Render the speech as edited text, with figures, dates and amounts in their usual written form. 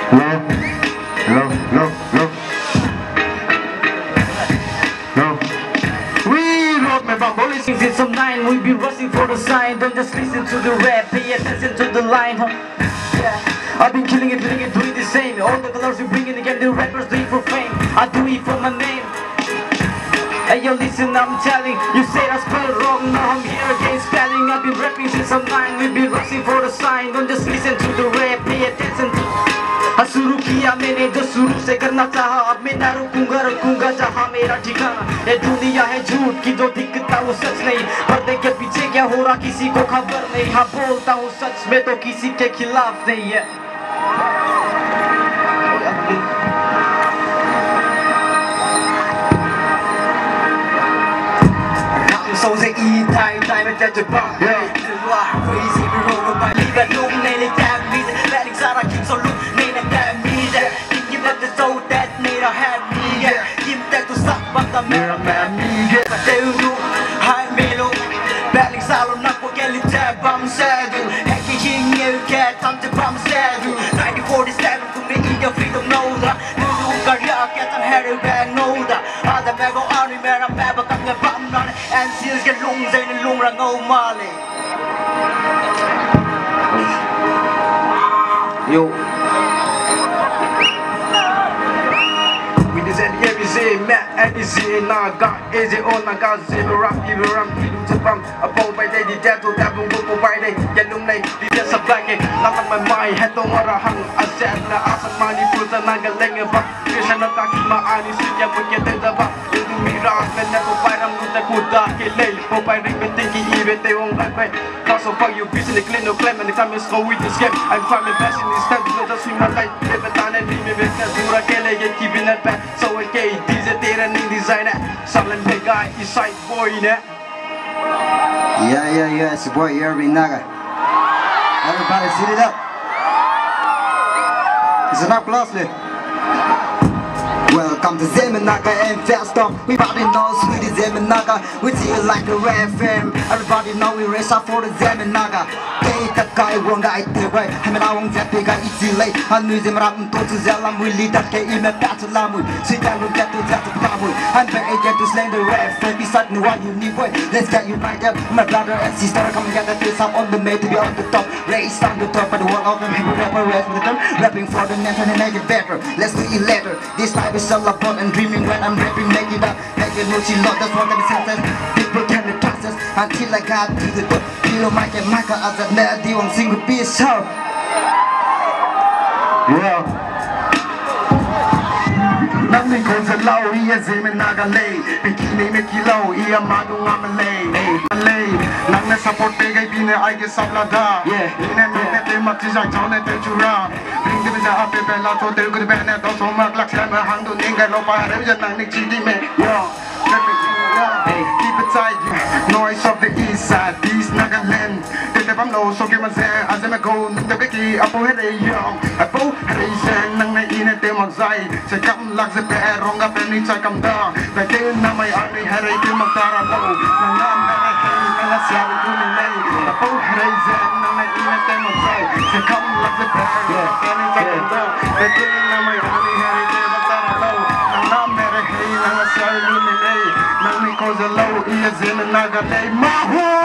Low, low, low, low. Low. We rock me bamboo. In some nine, we be rushing for the sign. Don't just listen to the rap, pay attention to the line, huh? Yeah, I've been killing it, doing the same. All the colors you bring in again, the rappers do it for fame. I do it for my name. Hey yo, listen, I'm telling. You said I spelled wrong, now I'm here again spelling. I've been rapping since I'm 9, we've been rushing for the sign. Don't just listen to the rap, pay attention to. शुरू किया मैंने जो शुरू से करना चाहा, अब मैं ना रुकूंगा जहाँ मेरा ठिकाना। ये दुनिया है झूठ की जो दिखता वो सच नहीं, पर्दे के पीछे क्या हो रहा किसी को खबर नहीं। हाँ बोलता हूँ सच में तो किसी के खिलाफ नहीं है। So say eat time and judge a bomb. Crazy we roll by leave it look nearly damn me. Letting Sarah keep so look nearly damn me. Give up the soul that made her have me. Give that to suck but the mirror man me. I tell you high melo. Belling Sarah not forget it tab bomb saddle. Hacking king you cat time to bomb saddle. 1947 to me in your freedom no da. New career get some hairy bag no da. Other bag of army man I'm back but I'm the bomb on it. And seals get long dây nên luôn là ngâu ma lệ. Yo. We design every day, Matt, and this is now got easy on I got zero rap, even ram, to bump. A bow by day, the devil, that will go by day. Yellow lane, the just a blanket. Not on my mind, head on what I hung. I said, the ass of money, put the naga leg of up. Fish and attacking my eyes, see ya, we get the back. You do me rock, and never fight, I'm with the good dark, lay. Hope I ring, thinking even they won't like me. Cause so far you busy, the clean, no claim, and the time is slow with this game. I'm finding passion in this time, because I see my life. Never done it, leave me with that, do I get it, keeping that back. So okay, these are there and designer. Silent big guy, is side boy, yeah. Yeah, it's your boy Irving Naga. Everybody sit it up. Listen up closely. Welcome to ZEME and Fast Off. Everybody knows we the ZEME we see it like a red film. Everybody know we race up for the ZEME Hey, that guy wrong guy the way. I mean I won't get big guy easy late. I knew them rapping to Zelam we lead that game in a battle lamu. Sit down and get to that problem. I'm the agent to slay the red film. Beside me what you need boy. Let's get united. My brother and sister come together face up on the made to be on the top. Race on the top of the world of them. Rapper race with them. Rapping for the nation and make it better. Let's do it later. This life is all about and dreaming when I'm rapping, make it up. Make it no she love, that's what I'm saying. People can be trust us until I got to the top. Kilo Mike and Michael as a melody on single piece. Yeah. Nothing goes low, he is him and Naga lay. Bikini make you low, he a man who I'm a lay. Nang support big I been I get some lada. Yeah, in a minute they must design on it to run. Bring the bizarre up and lot of the good band and also mark like I'm a hand to Ninga Lopa, and Nang Chidi me. Keep it tight, noise of the east side, these Nagaland. They never know, so give us there as I go. The Vicky, Apo Hede, Apo Hede, Nang in a demozai. Say, come like the bear, wrong up and it's like I'm down. The day now my army had a team of Tarabo. Nang and I saw it doing late. Apo Hede, Nang in a demozai. Say, come like the bear, and it's like I'm down. The day now my army had a team of Tarabo. Nang Mary, and I saw it doing late. Cause the low is in the Naga,